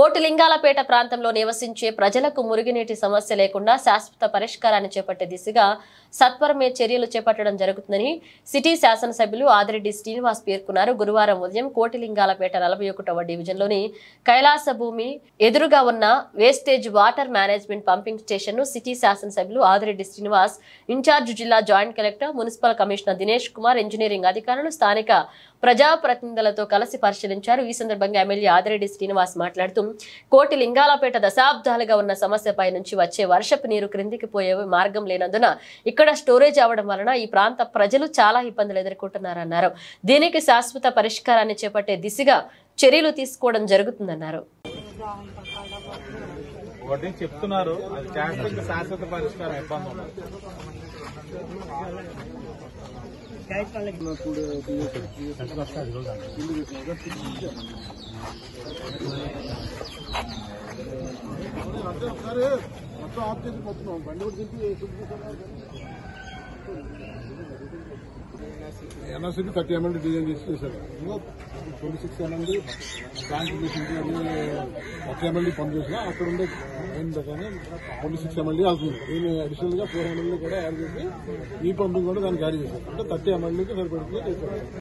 కోటిలింగాలపేట ప్రాంతంలో నివసించే ప్రజలకు మురుగునీటి సమస్య లేకుండా శాశ్వత పరిష్కారాన్ని చేపట్టే దిశగా సత్వరమే చర్యలు చేపట్టడం జరుగుతుందని సిటీ శాసనసభ్యులు ఆదిరెడ్డి శ్రీనివాస్ పేర్కొన్నారు. గురువారం ఉదయం కోటిలింగాలపేట 41వ డివిజన్లోని కైలాస భూమి ఎదురుగా ఉన్న wastage water management pumping station ను సిటీ శాసనసభ్యులు ఆదిరెడ్డి శ్రీనివాస్, ఇన్ఛార్జ్ జిల్లా joint collector, municipal commissioner Dinesh Kumar, engineering అధికారులు, స్థానిక ప్రజాప్రతినిధులతో కలిసి పరిశీలించారు. ఈ సందర్భంగా ఎమ్మెల్యే ఆదిరెడ్డి శ్రీనివాస్ మాట్లాడుతూ కోటిలింగాలపేట దశాబ్దాలుగా ఉన్న సమస్యపై నుంచి వచ్చే వర్షపు నీరు క్రిందికి పోయే మార్గం లేనందున ఇక్కడ స్టోరేజ్ అవడం వలన ఈ ప్రాంత ప్రజలు చాలా ఇబ్బందులు ఎదుర్కొంటున్నారన్నారు. దీనికి శాశ్వత పరిష్కారాన్ని చేపట్టే దిశగా చర్యలు తీసుకోవడం జరుగుతుందన్నారు. చెప్తున్నారు శాశ్వత పరిష్కారం ఇబ్బంది మొత్తం ఆఫ్ చేసి మొత్తం బండి కూడా దింపి ఎన్ఆర్సీకి 30 ML డిజైన్ చేశారు. 26 ML కాంట్రిబ్యూషన్ 30 ML పని చేసినా అక్కడ ఉండే కానీ 26 ML అవుతుంది. దీన్ని అడిషనల్ గా 4 ML కూడా యాడ్ చేసి ఈ పంపింగ్ కూడా దానికి యాడ్ చేశారు. అంటే 30 MLకి సరిపడుతుంది చేశారు.